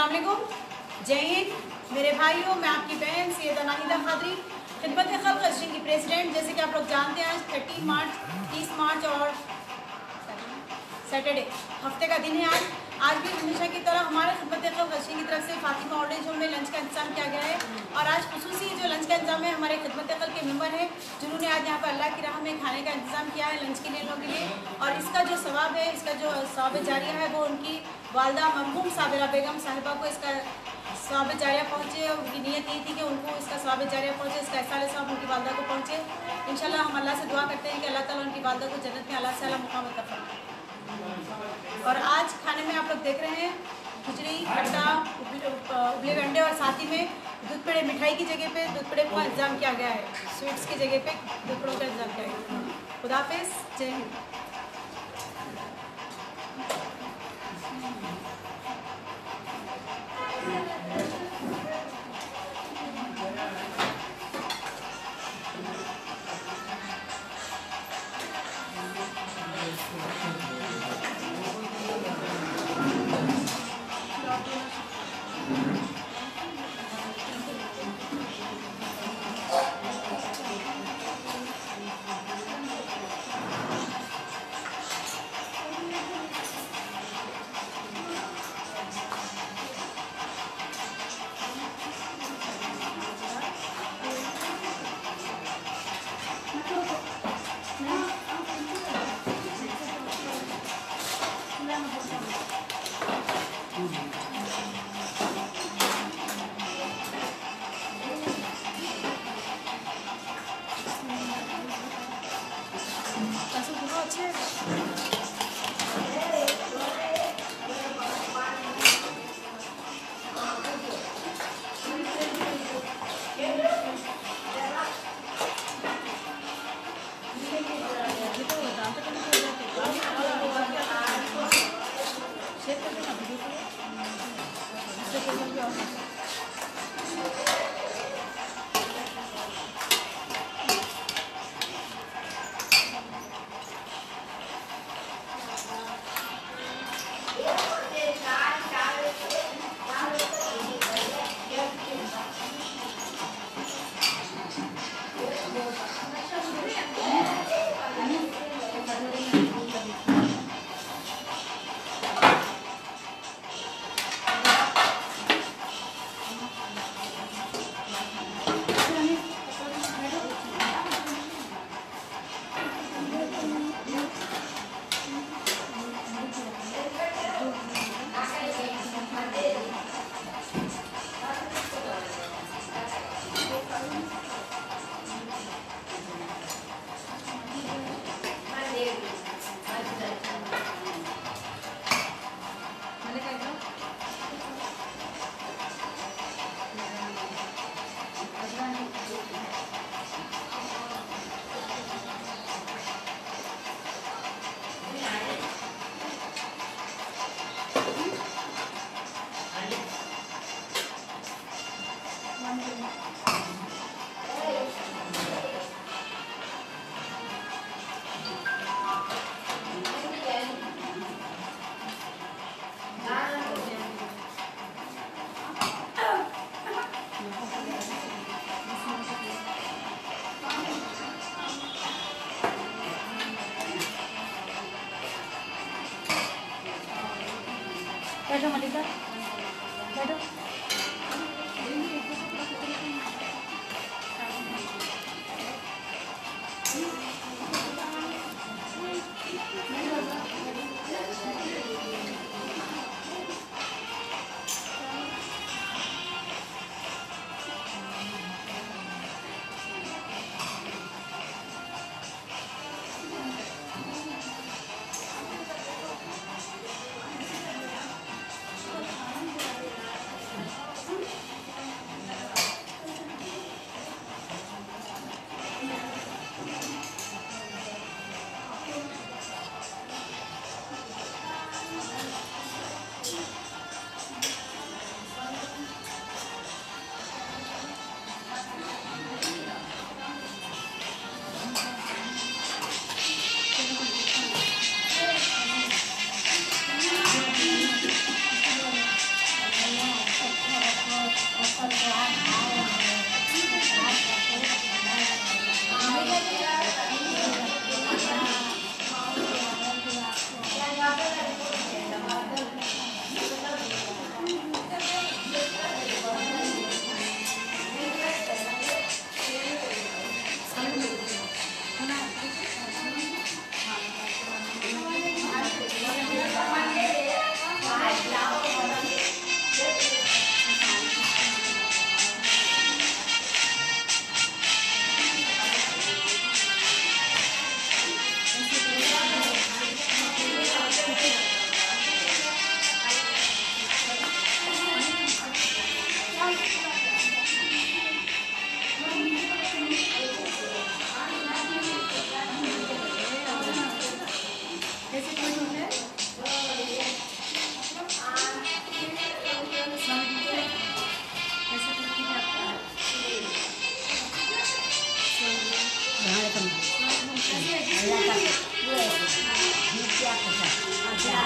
अस्सलाम वालेकुम, जय हिंद मेरे भाइयों। मैं आपकी बहन सैयदा नाहिदा खादरी, खिदमत खल्क़ अस्ट्रीम की प्रेसिडेंट। जैसे कि आप लोग जानते हैं, आज 30 मार्च, 30 मार्च और सैटरडे हफ्ते का दिन है। आज भी हमेशा की तरह हमारे खिदमत खल्क़ अस्ट्रीम की तरफ से फातिमा ओल्ड एज होम में लंच का इंतजाम किया गया है। और आज खुसूसी जो लंच का इंतजाम है, हमारे खिदमत खल्क़ के मेंबर हैं जिन्होंने आज यहाँ पर अल्लाह की राह में खाने का इंतजाम किया है लंच के लिए लोगों के लिए। और इसका जो सवाब है, इसका जो सवाब जारिया है, वो उनकी वालदा मरहूम साबिरा बेगम साहिबा को इसका सवाब जारिया पहुँचे। उनकी नीयत यही थी कि उनको इसका सवाब जारिया पहुँचे, इसका एहसास सवाब उनकी वालदा को पहुँचे। इंशाल्लाह हम अल्लाह से दुआ करते हैं कि अल्लाह ताला उनकी वालदा को जन्नत में अल्लाह से अला मुकाम अता फरमाए। और आज खाने में आप लोग देख रहे हैं खिचड़ी, खट्टा, उबले अंडे और साथ ही में दूध पेड़े। मिठाई की जगह पे दूध पेड़े का इंतजाम किया गया है, स्वीट्स की जगह पे दूध पेड़ों का इंतजाम किया गया है। खुदा हाफिज़, जय हिंद। बैठो मलिका, बैठो।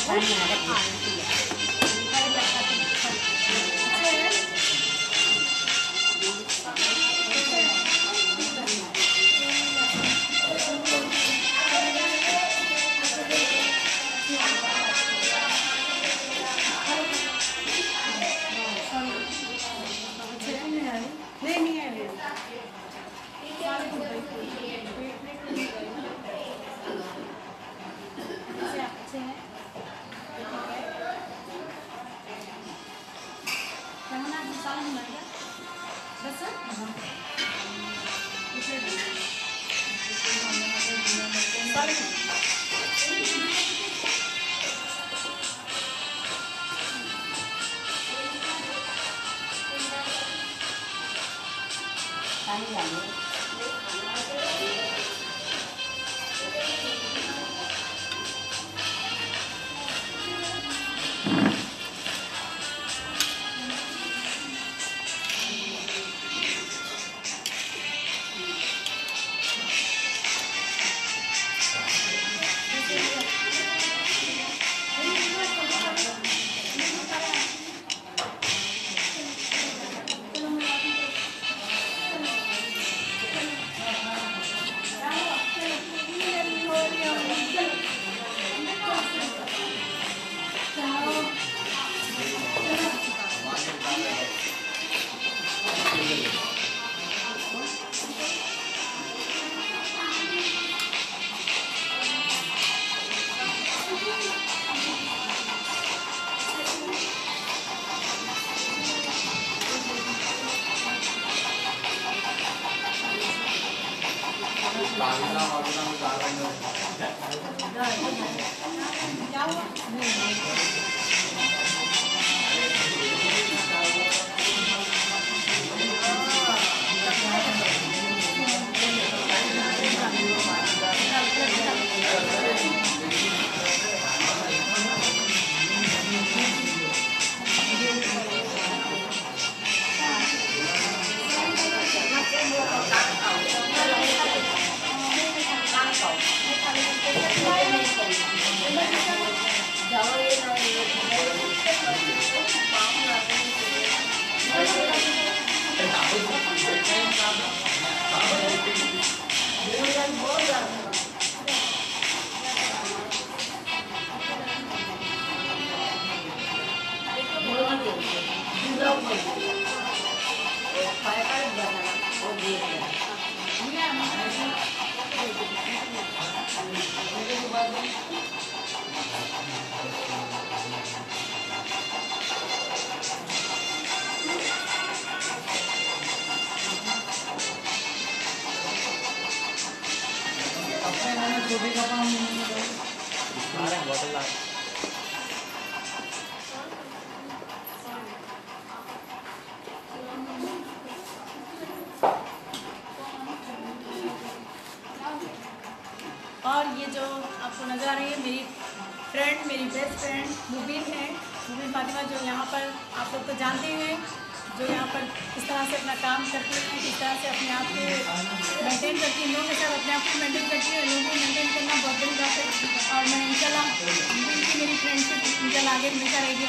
और ये जो आपको नज़र आ रही है मेरी फ्रेंड, मेरी बेस्ट फ्रेंड मुबीन है, मुबीन फातिमा, जो यहाँ पर आप लोग तो जानते ही हैं, जो यहाँ पर किस तरह से अपना काम करती हैं, किस तरह से अपने आप को मेंटेन करती हैं, लोगों के साथ अपने आप को मेंटेन करती है। लोगों को मेंटेन करना बहुत बड़ी बात है और मैं इंशाल्लाह मुबीन की मेरी फ्रेंडशिप इंशाल्लाह आगे मिलता रहेगी।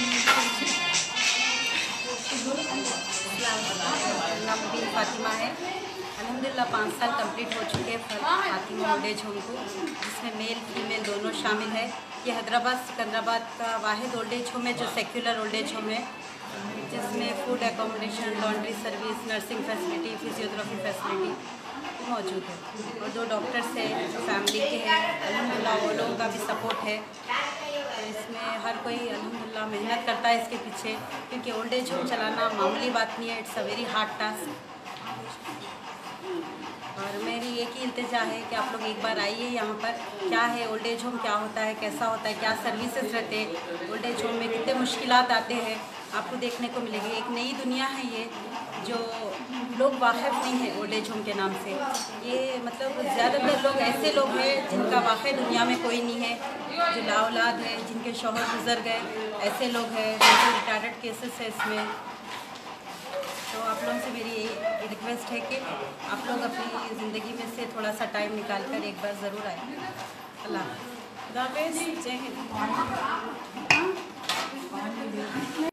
नाम मुबीन फातिमा है। अल्हम्दुलिल्लाह 5 साल कंप्लीट हो चुके हैं फातिमा ओल्ड एज होम को, जिसमें मेल फीमेल दोनों शामिल है। ये हैदराबाद सिकंदराबाद का वाहिद ओल्ड एज होम है जो सेक्युलर ओल्ड एज होम है, जिसमें food accommodation, laundry service, nursing facility, physiotherapy facility मौजूद है। और 2 डॉक्टर्स हैं जो फैमिली के हैं। अल्हम्दुलिल्लाह वो लोगों का भी सपोर्ट है। तो इसमें हर कोई अल्हम्दुलिल्लाह मेहनत करता है इसके पीछे, क्योंकि ओल्ड एज होम चलाना मामूली बात नहीं है। It's a very hard task. और मेरी एक ही इल्तिजा है कि आप लोग एक बार आइए यहाँ पर। क्या है ओल्ड एज होम, क्या होता है, कैसा होता है, क्या सर्विसेज रहते हैं, ओल्ड एज होम में कितने मुश्किलात आते हैं, आपको देखने को मिलेगी। एक नई दुनिया है ये, जो लोग वाकिफ़ नहीं है ओल्ड एज होम के नाम से। ये मतलब ज़्यादातर लोग ऐसे लोग हैं जिनका वाक़ई दुनिया में कोई नहीं है, जो लाऔलाद है, जिनके शौहर गुजर गए, ऐसे लोग हैं, जिनके रिटायर्ड केसेस है इसमें। तो आप लोगों से मेरी यही रिक्वेस्ट है कि आप लोग अपनी ज़िंदगी में से थोड़ा सा टाइम निकाल कर एक बार ज़रूर आए। अल्लाह। खुदा हाफिज़, जय हिंद।